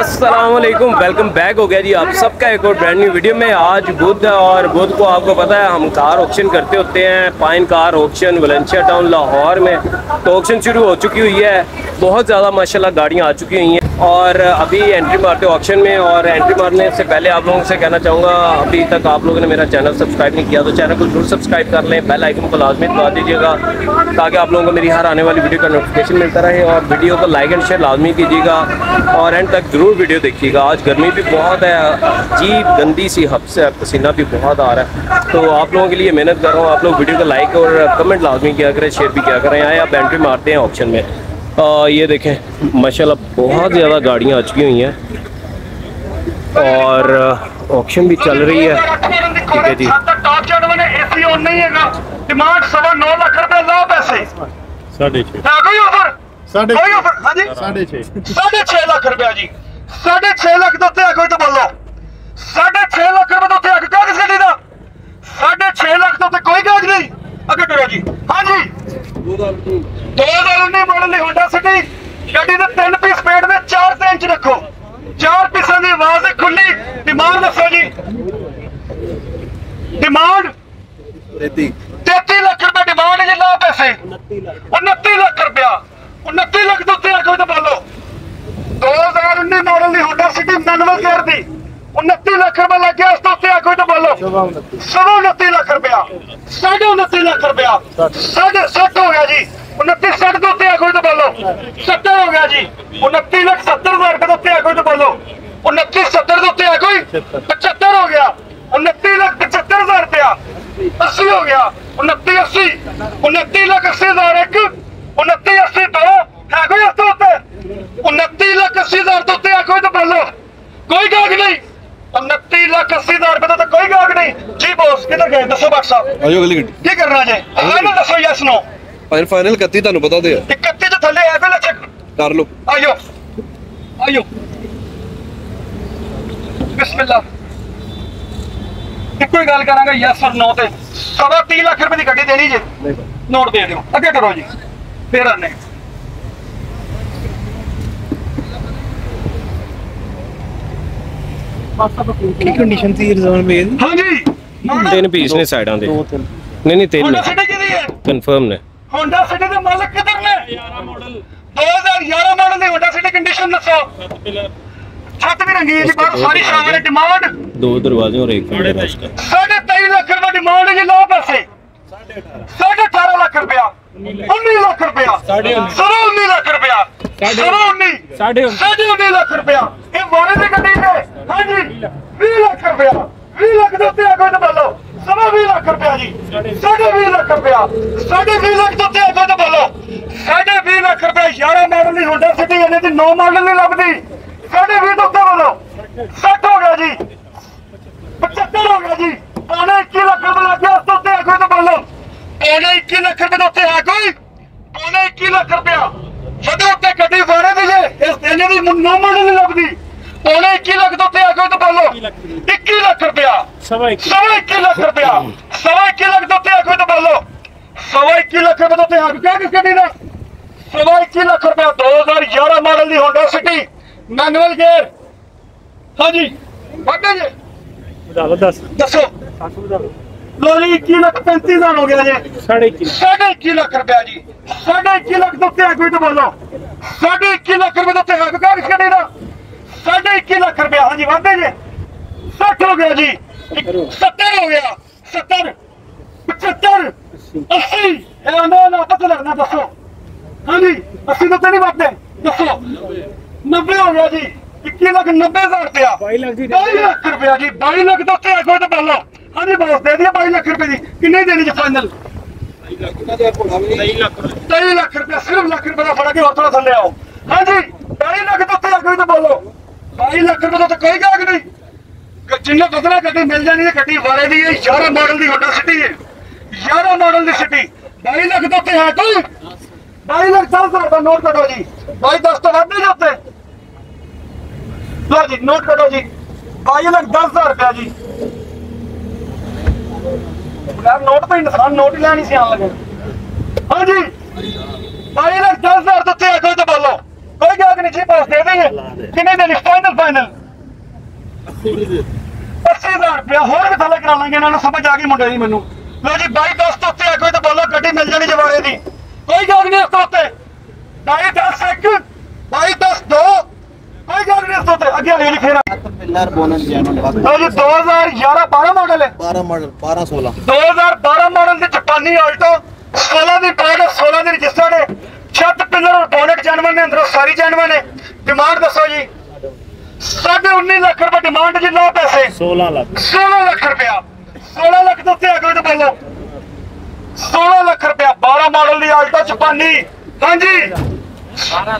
अस्सलामुअलैकुम, welcome back हो गया जी आप सबका एक और ब्रांड न्यू वीडियो में। आज बुध है और बुध को आपको पता है हम कार ऑक्शन करते होते हैं, pine car auction Valencia town Lahore में। तो ऑक्शन शुरू हो चुकी हुई है, बहुत ज़्यादा माशाल्लाह गाड़ियाँ आ चुकी हुई हैं और अभी एंट्री मारते हो ऑक्शन में। और एंट्री मारने से पहले आप लोगों से कहना चाहूँगा, अभी तक आप लोगों ने मेरा चैनल सब्सक्राइब नहीं किया तो चैनल को जरूर सब्सक्राइब कर लें, बेल आइकन को लाजमी दबा दीजिएगा ताकि आप लोगों को मेरी हर आने वाली वीडियो का नोटिफिकेशन मिलता रहे। और वीडियो को लाइक एंड शेयर लाजमी कीजिएगा और एंड तक जरूर वीडियो देखिएगा। आज गर्मी भी बहुत है, अजीब गंदी सी हफ्स है, पसीना भी बहुत आ रहा है। तो आप लोगों के लिए मेहनत कर रहा हूँ, आप लोग वीडियो को लाइक और कमेंट लाजमी किया करें, शेयर भी किया करें। आए आप एंट्री मारते हैं ऑप्शन में। ये देखें माशाल्लाह बहुत ज़्यादा गाड़ियाँ आ चुकी हुई हैं और ऑक्शन भी चल रही है। ठीक है जी, डिमांड 9.25 लाख रुपए ला पैसे 6.5 लाख रुपया जी, 6.5 लाख तो उत्ते आखो तो बोलो 6.5 लाख रुपए तो उत्ते आखो कागज गड्डी दा 6.5 लाख तो उत्ते कोई कागज नहीं। अगे करो जी। हाँ जी, 2019 मॉडल की होंडा सिटी गड्डी दे 3 पीस पेड़ में 4 इंच रखो, 4 पीसा की आवाज खुली। डिमांड दसो जी, डिमांड 33 लाख रुपए डिमांड है जी। ला पैसे 29 लाख रुपया, 29 लाख तो उत्ते आखो तो बोलो 2019 मॉडल की होंडा सिटी मैनुअल गियर दी 29 लाख रुपया लग गया। उस तो उत्ते आखो तो बोलो 29 लाख रुपया, 29.5 लाख रुपया, 60 हो गया जी। 29 60 तो उत्ते आखो तो बोलो 70 हो गया जी। 29,70,000 रुपए तो उत्ते आखो तो बोलो 29,70 तो उत्ते आखो 75 हो गया। 29,75,000 रुपया, 80 हो गया। 29,80, 29,80,000 एक, 29,80 दो है कोई इस तो उत्ते 29,80,000 तो उत्ते आखो तो बोलो कोई गाग नहीं। 29,80,000 रुपए तो कोई गाग नहीं जी। बॉस किधर गए दसो बात साहब, की करना जी फाइनल दसो यस नो। फाइनल 31 ਤੁਹਾਨੂੰ ਪਤਾ ਤੇ 31 तो थले है कोई लचक ਕਰ ਲਓ। आयो आयो बिस्मिल्लाह। ਇੱਕੋ ਹੀ ਗੱਲ ਕਰਾਂਗਾ ਯੈਸ ਔਰ ਨੋ ਤੇ 30 ਲੱਖ ਰੁਪਏ ਦੀ ਗੱਡੀ ਦੇਣੀ ਜੇ ਨੋਟ ਦੇ ਦਿਓ। ਅੱਗੇ ਕਰੋ ਜੀ ਫੇਰ ਆਨੇ ਕੀ ਕੰਡੀਸ਼ਨ ਸੀ ਰਿਜ਼ਰਵ ਮੇਲ? हाँ जी। 3 ਪੀਸ ਨੇ ਸਾਈਡਾਂ ਦੇ, ਨਹੀਂ 3 होंडा ਨੇ सिटी की है, ਕਨਫਰਮ ਨੇ। होंडा सिटी के मालिक किधर ने? 2011 मॉडल की होंडा सिटी कंडीशन दसो। छत भी रंगी है जी, बाहर सारी शावर है। डिमांड 2 दरवाजे और एक फंडे का। 23.5 लाख रुपया डिमांड है जी। लो पैसे 18.5 लाख रुपया, 19 लाख रुपया, 19 लाख रुपया, 19 लाख रुपया। ये मोरे की गड्डी है। हाँ जी 20 लाख रुपया, 20 लाख के उत्ते आगो तो बोलो 20 लाख रुपया जी। 20 लाख रुपया, 20 लाख के उत्ते आगो तो बोलो 20 लाख रुपया। 11 मॉडल की होंडा सिटी इन्हें 9 मॉडल नहीं लगती। 20 तो उत्ते बोलो 60 हो गया जी, 75 हो गया जी। 21 लाख रुपया लग गया। उस तो उत्ते आगो तो बोलो 21 लाख रुपए तो उत्ते आगो 21 लाख रुपया। जब उत्ते गड्डी वारे दी जे इस इन्हें 9 मॉडल नहीं लगती। 21 लाख तो उत्ते आगो तो बोलो 21 लाख रुपया, 21 लाख रुपया, 21 लाख तो उत्ते आगो तो बोलो 21 लाख रुपए तो उत्ते आगो क्या किस गड्डी दा 21 लाख रुपया। 2011 मॉडल की होंडा सिटी मैनुअल गियर। हाँ जी बाटे जी दसो। लो जी 21,35,000 हो गया जी। 21.5 लाख रुपया जी। 21.5 लाख तो उत्ते आगो तो बोलो 21.5 लाख रुपए तो उत्ते आगो क्या किस गड्डी दा 21.5 लाख रुपया। हाँ जी बाटे जी 60 हो गया जी, 70 हो गया, 70, 75, 80 पता लगना दसो। हाँ जी 80 तो नहीं बातें दसो। 90 हो गया जी, 21,90,000 रुपया, 22 लाख रुपया जी। 22 लाख तो उत्ते आगो तो बोलो। हाँ जी बॉस दे दिया 22 लाख रुपए की। किन्नी देनी जी फाइनल? 23 लाख रुपया, सिर्फ लाख रुपए का फड़ा के और थोड़ा थले आओ। हाँ जी 22 लाख तो उत्ते आगो तो बोलो 22 लाख रुपए तो कोई गाग नहीं। जिन्हें बदला गड्डी मिल जानी है, गड्डी वाले दी है। 11 मॉडल की होंडा सिटी है, 11 मॉडल की सिटी। 22 लाख तो उत्ते है कोई 22 लाख 10,000 का नोट कटो जी। 22-10 तो बढ़ नहीं जाते। लो जी नोट कटो जी 22 लाख 10,000 रुपया जी। नोट पे इंसान नोट ही लेनी सी आन लगे। हाँ जी 22 लाख 10,000 तो उत्ते आखो तो बोलो कोई गाहक नहीं जी, पास दे देंगे। कितने देनी फाइनल? फाइनल 80,000 रुपया होर भी थले करा लेंगे, इन्होंने समझ आ गई मुंडे दी मैनू। लो जी 22-10 तो उत्ते कोई तो बोलो गड्डी मिल जानी जवारे दी, कोई गाहक नहीं इस तो उत्ते। 22-10 1 22-10 2 कोई गाहक नहीं इस तो उत्ते। अगे आ जी फिर मिलर बोनस जैनन बस लो जी 2011-12 मॉडल है, 12 मॉडल 12-16 2012 मॉडल की जापानी आल्टो 16 की पैक, 16 की रजिस्टर्ड है। छत पिलर और बोनेट जानवर ने, अंदरों सारी जानवर ने। डिमांड दसो जी? 19.5 लाख रुपए डिमांड जी। लो पैसे 16 लाख रुपया। 16 लाख तो आगे तो बोलो 16 लाख रुपया 12 मॉडल की आल्टो जापानी। हाँ जी 16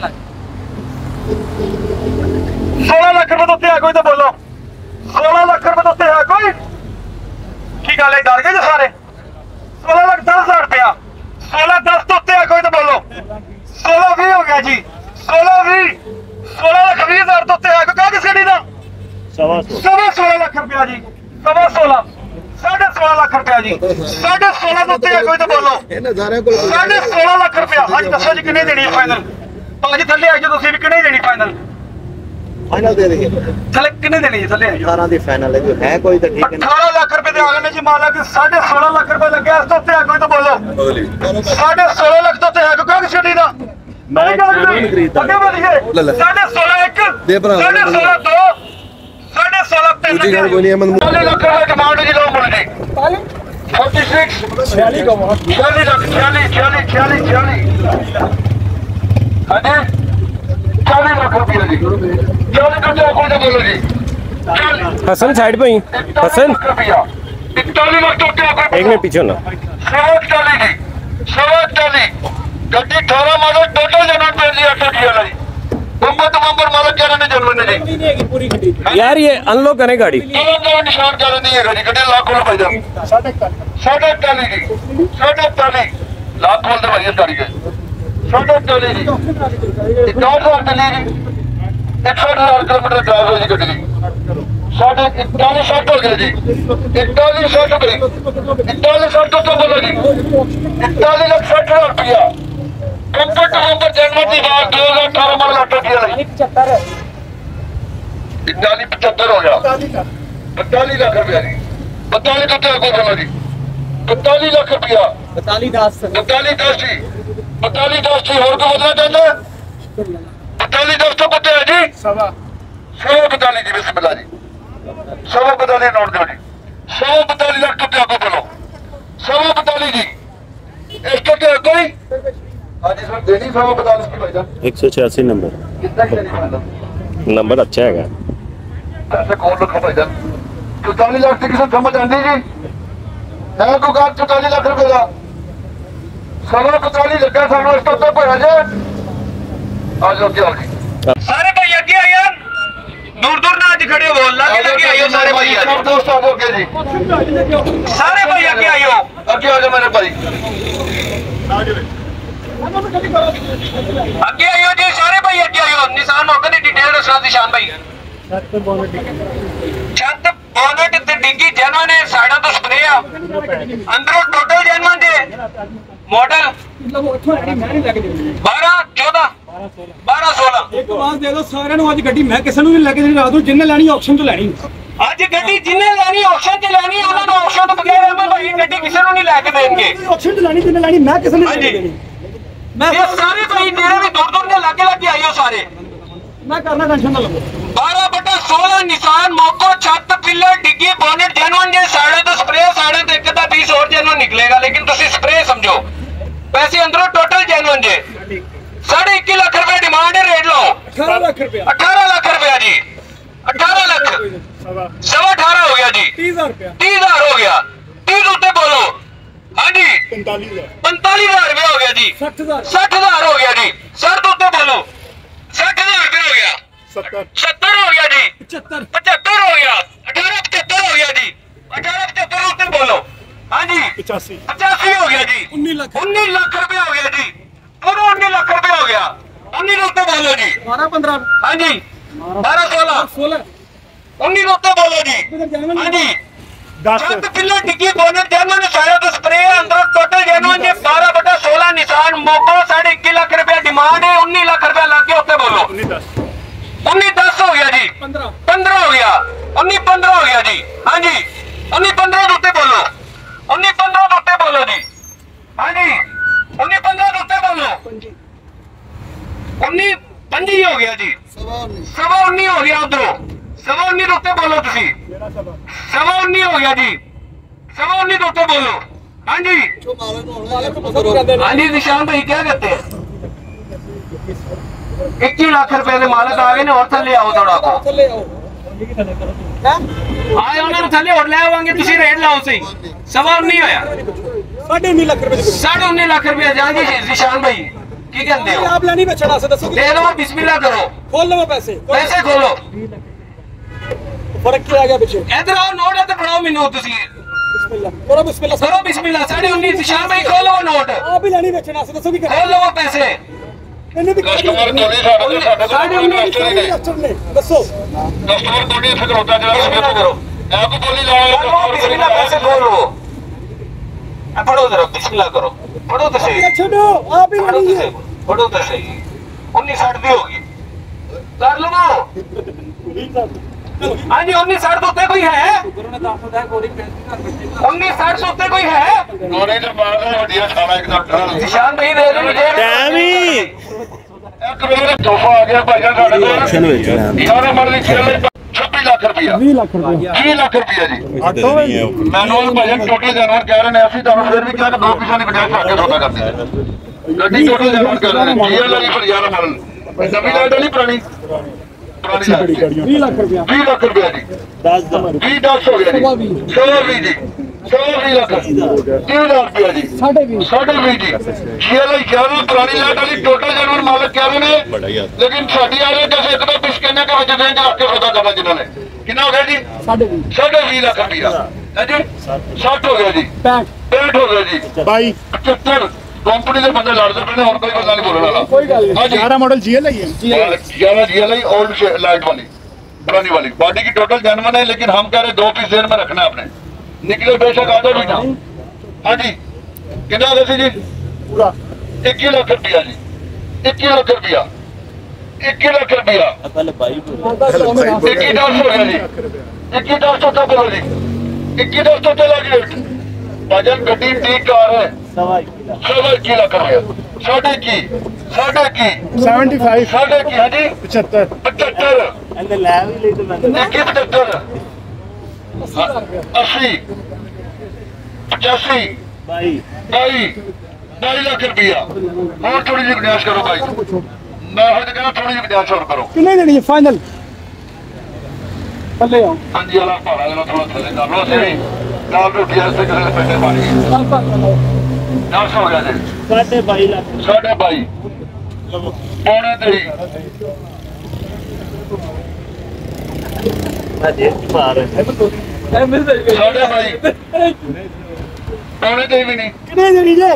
लाख रुपए तो आगे तो बोलो 16 लाख रुपए तो है कोई की गल है? डर गए जी सारे? 16,10,000 रुपया। 16-10 तो उत्ते कोई तो बोलो 16-20 हो गया जी। 16-20 16,20,000 तो उत्ते है कोई? किस गड्डी का? 16.5 लाख रुपया जी। 16.5 16.5 लाख रुपया जी। 16.5 तो उत्ते कोई तो बोलो 16.5 लाख रुपया। हाँ जी दसो जी कितने देनी है फाइनल? भाजी थले आ जाओ, तुसीं भी कितने देनी फाइनल? फाइनल दे देंगे। थले कितने देनी है? थले आ जाओ। 18 दी फाइनल है, जो है कोई तो ठीक है। 18 लाख रुपए दे आ गए जी मालिक। 16.5 लाख रुपए लगे इस तो उत्ते कोई तो बोलो 16.5 लाख तो उत्ते है कोई? किस गड्डी का? मैं आगे बढ़िए 16.5 1 दे भरा 16.5 2 16.5 3 दूजी गल कोई नहीं है। 40 लाख रुपए डिमांड जी। लो बोल जी 46 46 का 46 लाख 46 हाँ जी 40 लाख रुपया जी। 40 तो कोई तो बोलो जी 40 हसन साइड पे ही हसन 41 लाख तो एक मिनट पीछे ना। 40 जी 40 गड्डी 18 मॉडल टोटल जन्म पे जी 8 वाला जी। नवंबर मालक कह रहे ने जन्म ने जी। यार ये अनलॉक करें गाड़ी। निशान कह रहे नहीं है गड्डी लाख खोल भाई साहब 48 जी 48 लाख खोल दे भाई गाड़ी के 48 जी 1,000 चली जी 61,000 किलोमीटर ड्राइव हो जी गड्डी की। 41 60 हो गया जी 41 60 गई 41 60 तो बोलो जी 41,60,000 रुपया। कंफर्ट जन्म की बात 2018 मॉडल ऑटो किया 41 75 हो गया 42 लाख रुपया जी। 42 तो को बोलो जी 42 लाख रुपया 42 10 जी 42 10 जी। और को बदलना चाहते 42 10 तो पता है जी 142 जी। बिस्मिल्लाह जी 142 नोट दो जी 142 लाख तो को बोलो 142 जी। इस तो कोई हाँ जी सर देनी 142 की भाईजान 186 नंबर कितना की देनी फाइनल? नंबर अच्छा है। पैसे कौन रखा भाईजान? 44 लाख की किसी समझ आती जी है को कार 44 लाख रुपए का 45 लगा सामने इस तो पर है आज लोग क्या जी सारे भाई आगे आ यार दूर दूर ना आज खड़े हो लगे आइयो सारे भाई यार सब दोस्त आगे ओके जी सारे भाई आगे आइयो आगे आ जाओ मेरे भाई आगे आइयो जी सारे भाई आगे आइयो। निशान मौके की डिटेल दसना निशान भाई। छत बोनेट ते डिग्गी जैनवन है, साइडों तो स्प्रे आ, अंदरों टोटल जैनवन जे मॉडल 12 14 12 16 एक बात दे दो सारे नु। आज गड्डी मैं किसी ਨੂੰ ਨਹੀਂ ਲੈ ਕੇ ਦੇਣੀ, ਰਾਤ ਨੂੰ ਜਿੰਨੇ ਲੈਣੀ ਆਕਸ਼ਨ ਤੋਂ ਲੈਣੀ। ਅੱਜ ਗੱਡੀ ਜਿੰਨੇ ਲੈਣੀ ਆਕਸ਼ਨ ਤੇ ਲੈਣੀ ਉਹਨਾਂ ਨੂੰ ਆਕਸ਼ਨ ਤੋਂ ਬਗੈਰ ਐਵੇਂ ਭਾਈ ਗੱਡੀ ਕਿਸੇ ਨੂੰ ਨਹੀਂ ਲੈ ਕੇ ਦੇਣਗੇ। ਆਕਸ਼ਨ ਤੋਂ ਲੈਣੀ ਜਿੰਨੇ ਲੈਣੀ ਮੈਂ ਕਿਸੇ ਨੂੰ ਨਹੀਂ ਦੇਣੀ। ਮੈਂ ਇਹ ਸਾਰੇ ਭਾਈ ਜਿਹੜੇ ਵੀ ਦੂਰ ਦੂਰ ਦੇ ਲਾਗੇ ਲੱਗੇ ਆਇਓ ਸਾਰੇ मैं करना टेंशन ना लो। 12/16 निशान मोको छत पिलर डिग्गी बोनेट जैनवन जे साइड तो स्प्रे साइड तो एक दा 20 और जैनवन निकलेगा, लेकिन तुसी स्प्रे समझो। पैसे अंदरों टोटल जैनवन जे 21.5 लाख रुपए डिमांड है। रेट लो 18 लाख रुपया 18 लाख रुपया जी 18 लाख 18.5 हो गया जी 30,000 रुपया 30,000 हो गया 30 उत्ते बोलो। हाँ जी 45,000 रुपया हो गया जी 60,000 हो गया जी। सर तो उत्ते बोलो 60,000 रुपया हो गया 70 हो गया जी 75 हो गया 18 75 हो गया जी 18 75 उत्ते बोलो। हाँ जी 85 हो गया जी 19 लाख रुपया हो गया जी पूरा 19 लाख रुपया हो गया 19 उत्ते बोलो जी 12 15 हाँ जी 12 16 19 उत्ते बोलो जी। हाँ जी 10 पिलर डिग्गी बोनेट जैनवन सारा तो स्प्रे अंदर टोटल जैनवन 12/16 काला निशान मोको 21.5 लाख रुपया डिमांड है। 19 लाख रुपया ला के उत्ते बोलो। 19-10 हो गया जी, 15 हो गया, 19-15 हो गया जी। हाँ जी 19-15 उत्ते बोलो, 19-15 उत्ते बोलो जी। हाँ जी 19-15 उत्ते बोलो। 19-25 हो गया जी, 19.25 हो गया उधरों। 19.25 उत्ते बोलो तुसी। 19.25 हो गया जी, 19.25 उत्ते बोलो। हाँ जी हाँ जी निशान भाई क्या कहते हैं? 21 लाख रुपए के मालक आ गए ने। और थले आओ थोड़ा को आए उन्होंने थले और ले आवांगे। तुसी रेट लाओ सही। 19.25 होया 19.5 लाख रुपए 19.5 लाख रुपया जान जी। निशान भाई की कहते हो? आप लेनी बेचना से दसो दे दो बिस्मिल्लाह करो। खोल लो पैसे पैसे खोलो। फर्क क्या आ गया पीछे इधर आओ नोट इधर फड़ाओ मेनू तुसी बिस्मिल्लाह करो बिस्मिल्लाह करो बिस्मिल्लाह। 19.5 निशान भाई खोलो वो नोट। आप ही लेनी बेचना से दसो की खोल लो वो पैसे। ਇਹਨੇ ਵੀ ਕਸਟਮਰ ਕੋਲੇ ਸਾਡੇ ਨੇ ਦੱਸੋ कस्टमर कोने से होता जरा करो। आप बोली लाओ बिस्मिल्लाह पैसे खोलो। पढ़ो जरा बिस्मिल्लाह करो। पढ़ो तो सही। ਛੱਡੋ ਆਪ ਹੀ ਲੈਣੀ ਹੈ पढ़ो तो सही। 19.60 दी होगी कर लो। हाँ जी 19.60 उत्ते कोई है? 19.60 उत्ते कोई है? निशान भाई दे दो मुझे। तोहफा आ गया भाई साढ़े को 11 मरली 26 लाख रुपया 20 लाख रुपया 20 लाख रुपया जी। मैनुअल भजन टोटल जानवर कह रहे हैं। ਅਸੀਂ ਤੁਹਾਨੂੰ ਫਿਰ ਵੀ ਕਿਹਾ ਕਿ 2 ਪਿਛਾ ਨਹੀਂ ਬਜਾਏ ਛੱਡ ਕੇ ਸੌਦਾ ਕਰਦੇ ਆ। ਗੱਡੀ ਟੋਟਲ जानवर कर रहे हैं। जीएल वाली पर 11 मरल नवी लाइट वाली पुरानी 20 लाख रुपया 20 लाख रुपया जी। 10 हो गया जी। 120 जी 120 लाख 30 लाख रुपया जी। 20.5 जी। जीएल वाली पुरानी लाइट वाली टोटल जानवर मालिक कह रहे हैं। लेकिन साडी आ रही जैसे एक दो पिछ कहने के वजह से रख के सौदा करना जिन्होंने कितना हो गया जी 20.5 लाख रुपया है जी। 60 हो गया जी। 65 हो गया जी। 75 कंपनी के बंदे लड़ते पे और कोई बंदा नहीं बोलने वाला। कोई गल नहीं। हाँ जी 11 मॉडल जीएल है ये 11 जीएल ओल्ड लाइट वाली पुरानी वाली बॉडी की टोटल जानवर है। लेकिन हम कह रहे 2 पीस देर में रखना है अपने। निकले बेशक आधा भी ना। हाँ जी कितना हो गया जी पूरा 21 लाख रुपया जी। 21 लाख रुपया 21 लाख रुपया 21 हो गया जी। 21 तो बोलो जी 21 तो चला जी। वजन गड्डी ठीक कार है 21 लाख रुपया 21 75 हाँ जी 75 75 75 80 85 22 लाख रुपया। और थोड़ी जी गुंजाइश करो भाई। मैं कहना थोड़ी जी गुंजाइश और करो। कितने देनी है फाइनल थले आओ। हाँ जी अल्लाह भाड़ा देना थोड़ा थले कर लो सही। दाल रोटी ऐसे किसी ने पैसे पानी 10 हो गया जी 22.5 लाख 22.5 पौने 23 22.5 पौने 23 भी नहीं। कितने देनी जे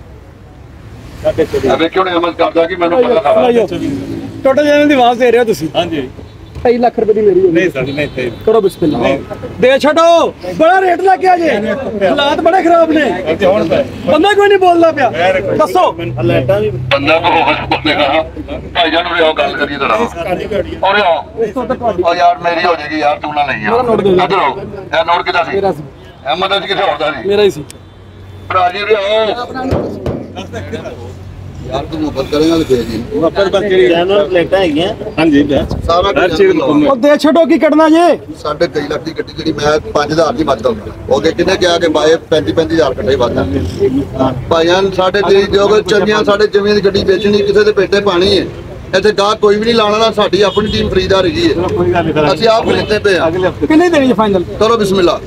अबे क्यों नहीं अमल करता कि मैंने पता था। टोटल जने ਦੀ ਆਵਾਜ਼ ਦੇ ਰਹੇ ਹੋ ਤੁਸੀਂ। ਹਾਂਜੀ 2.5 ਲੱਖ ਰੁਪਏ ਦੀ ਮੇਰੀ ਹੋਣੀ। ਨਹੀਂ ਸਰ ਨਹੀਂ ਕਰੋ ਬਿਸਮਿਲ੍ਲਾ ਦੇ ਛੱਡੋ। ਬੜਾ ਰੇਟ ਲੱਗ ਗਿਆ ਜੀ। ਹਾਲਾਤ ਬੜੇ ਖਰਾਬ ਨੇ। ਬੰਦਾ ਕੋਈ ਨਹੀਂ ਬੋਲਦਾ ਪਿਆ ਦੱਸੋ। ਬੰਦਾ ਬਹੁਤ ਬੋਲੇਗਾ ਭਾਈ ਜਾਨ ਨੂੰ ਗੱਲ ਕਰੀਏ ਜਰਾ। ਔਰ ਆਓ ਯਾਰ ਮੇਰੀ ਹੋ ਜਾਏਗੀ ਯਾਰ ਤੂੰ ਨਾ ਲਈ ਯਾਰ। ਇਧਰ ਆਓ ਇਹ ਨੋਟ ਕਿਦਾ ਸੀ? ਅਹਿਮਦ ਅੱਜ ਕਿਥੇ ਹੁੰਦਾ ਸੀ? ਮੇਰਾ ਹੀ ਸੀ ਭਰਾ ਜੀ ਆਓ यार तुम ऊपर करेगा तो जी ऊपर पर ਜਿਹੜੀ ਜਨਰਲ ਪਲੇਟਾਂ ਹੈਗੀਆਂ ਹਾਂਜੀ ਸਾਰਾ ਉਹ ਦੇ ਛੱਡੋ ਕੀ ਕੱਢਣਾ ਜੇ 23.5 ਲੱਖ ਦੀ ਗੱਡੀ ਜਿਹੜੀ ਮੈਂ 5000 ਦੀ ਮੱਤ ਹੋ ਗਏ ਕਿੰਨੇ ਕਿਹਾ ਕਿ ਬਾਏ 35,000 ਇਕੱਠੇ ਵਾਦਾ ਭਾਈਆਂ ਸਾਡੇ ਤੇ ਜੋ ਚੰਗੀਆਂ ਸਾਡੇ ਜ਼ਮੀਨ ਦੀ ਗੱਡੀ ਵੇਚਣੀ ਕਿਸੇ ਦੇ ਪੇਟੇ ਪਾਣੀ ਹੈ। ਇੱਥੇ ਗਾਹ ਕੋਈ ਵੀ ਨਹੀਂ ਲਾਣਾ ਨਾ। ਸਾਡੀ ਆਪਣੀ ਟੀਮ ਖਰੀਦਦਾਰ ਹੈਗੀ ਹੈ। ਅਸੀਂ ਆਪ ਖਰੀਦਦੇ ਪਏ ਆ। ਕਿੰਨੇ ਦੇਣੀ ਹੈ ਫਾਈਨਲ ਕਰੋ ਬਿਸਮਿਲ੍ਲਾ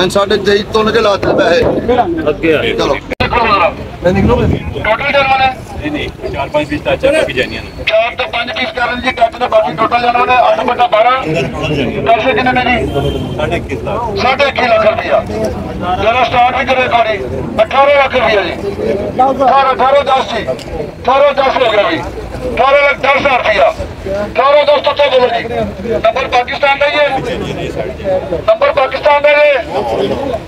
5.5 ਤੋਂ ਕੇ ਲਾਤੇ ਪੈਸੇ ਅੱਗੇ ਆ ਚਲੋ टोटल जानवर है 4-5 पीस टच है बाकी जानियां 4 ਤੋਂ 5 ਪੀਸ ਕਰਨ ਜੀ ਟੱਚ ਦੇ ਬਾਕੀ ਟੋਟਲ ਜਾਣਾ ਨੇ 8 ਬਟਾ 12 ਪੈਸੇ ਕਿੰਨੇ ਨੇ ਜੀ 21.5 लाख 21 ਲੱਖ ਰੁਪਇਆ ਜਰਾ ਸਟਾਰਟ ਵੀ ਕਰੇ ਕੋੜੀ 18 ਲੱਖ ਰੁਪਇਆ ਜੀ 18 10 ਜੀ 18 10 ਹੋ ਗਿਆ ਜੀ 18 ਲੱਖ 10 ਹਜ਼ਾਰ ਰੁਪਇਆ 18 10 ਤੋਂ ਬੋਲੋ ਜੀ ਨੰਬਰ ਪਾਕਿਸਤਾਨ ਦਾ ਹੀ ਹੈ ਨੰਬਰ ਪਾਕਿਸਤਾਨ ਦਾ ਜੀ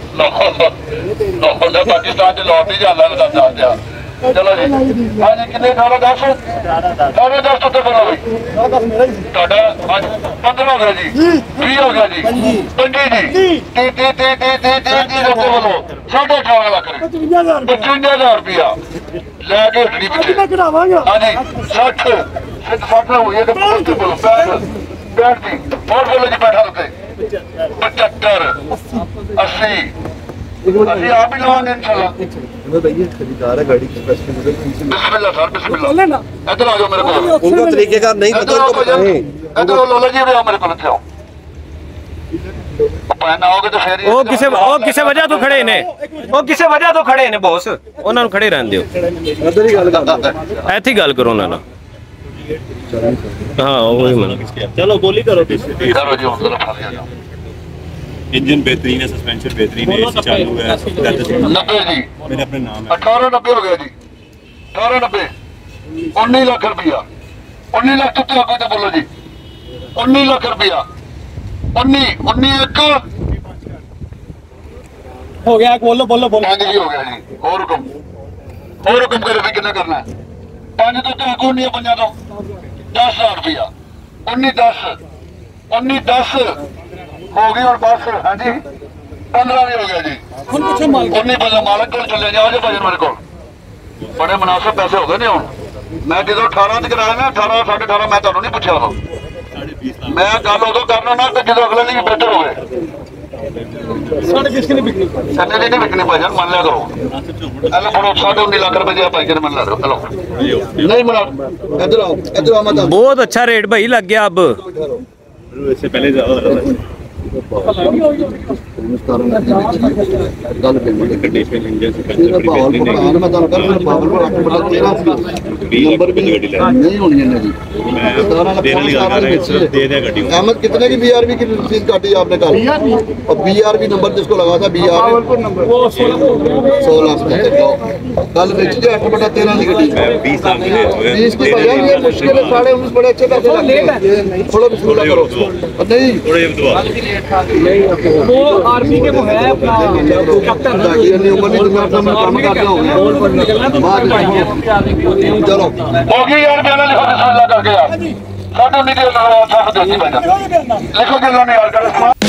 ਨੰਬਰ ਪਾਕਿਸਤਾਨ ਚ ਲੌਟ ਨਹੀਂ ਜਾਂਦਾ ਨਾ ਦੱਸ ਦਿਆ ਚਲੋ ਜੀ ਹਾਂਜੀ ਕਿੰਨੇ 18 10 18 10 ਤੋਂ ਬੋਲੋ ਜੀ ਤੁਹਾਡਾ ਅੱਜ 15 ਹੋ ਗਿਆ ਜੀ 20 ਹੋ ਗਿਆ ਜੀ 25 ਜੀ 30 ਤੋਂ ਬੋਲੋ 18.5 ਲੱਖ 55000 ਰੁਪਇਆ ਲੈ ਕੇ ਹਟਣੀ ਪਿੱਛੇ ਕਢਾਵਾਂਗਾ ਹਾਂਜੀ 60 60 ਹੋ ਗਿਆ ਤੇ ਬੋਲੋ 65 ਜੀ ਹੋਰ ਬੋਲੋ ਜੀ ਬੈਠਾ ਉੱਤੇ 75 80 ਅਸੀਂ ਆਪ ਹੀ ਲਵਾਂਗੇ ਇਨਸ਼ਾਅੱਲਾ खरीदार है गाड़ी की बिस्मिल्लाह सर बिस्मिल्लाह बोले ना इधर आ जाओ मेरे को उनको तरीकेकार नहीं पता उनको बताएं इधर आओ लोला जी आओ मेरे को इधर आओ पहना आओगे तो फिर ਉਹ ਕਿਸੇ ਵਜ੍ਹਾ ਤੋਂ ਖੜੇ ਨੇ ਉਹ ਕਿਸੇ ਵਜ੍ਹਾ ਤੋਂ ਖੜੇ ਨੇ ਬੌਸ ਉਹਨਾਂ ਨੂੰ ਖੜੇ ਰਹਿਣ ਦਿਓ उधर ही गल करदा ਇੱਥੇ ਹੀ ਗੱਲ ਕਰੋ ਉਹਨਾਂ ਨਾਲ ਹਾਂ ਉਹੀ ਮਨ चलो बोली करो किस इधर हो जाओ उधर फंस जाओ इंजन बेहतरीन है सस्पेंशन बेहतरीन है एसी चालू है 90 जी मेरे अपने नाम है 1890 हो गया जी 1890 19 लाख रुपया 19 लाख तो आगे तो बोलो जी 19 लाख रुपया 19 एक हो गया बोलो बोलो बोलो 5 भी हो गया जी और हुक्म करे भी कितना करना है 5 तो आगू नहीं है 5 तो 10,000 रुपया 19 10 हो गई और बस हाँ जी 15 भी हो गया जी ਹੁਣ ਪਿੱਛੇ ਮਾਲ 19 बजे मालिक को चले जाओ जो भजन मेरे को बड़े मुनासिब पैसे हो गए ने हुण मैं जो 18 च कराया ना 18 18.5 मैं तुहानू नहीं पूछा उदों मैं गल उदों करना ना तो जो अगले दिन बेहतर हो गए साढ़े किसकी नहीं बिकनी सन्ने दी नहीं बिकनी भाईजान मान लिया करो हेलो बड़ो 19.5 लाख रुपए दिया भाई के मन ला रहे हो हेलो नहीं मिला इधर आओ मत ਬਹੁਤ ਅੱਛਾ ਰੇਟ ਭਾਈ ਲੱਗ ਗਿਆ ਅਬ इससे पहले ज्यादा लगा था गल कंडीशन इंजन सस्पेंशन भावल बेहतरीन है मैं गल कर भावल 8 बटा 13 नंबर भी नहीं होनी है जी देने वाली गल कर रहे हैं दे दे गाड़ी अहमद कितने की बीआरबी की रसीद काटी आपने कल और बीआरबी नंबर जिसको लगा था बीआरबी वो 16 कल बेच दिया 8 बटा 13 की गड्डी 20 लाख में 20 की भैया ये मुश्किल है 19.5 बड़े अच्छे पैसे लगते हैं थोड़ा बिस्मिल्लाह करो और नहीं थोड़े दुआ वो आर्मी के वो है अपना कैप्टन ये उम्र नहीं तुम्हें अपना मैं काम करता हूं चलो हो गई यार मैंने लिखो बिस्मिल्लाह करके यार साढ़े 19 दे लिखो कि लोने यार कर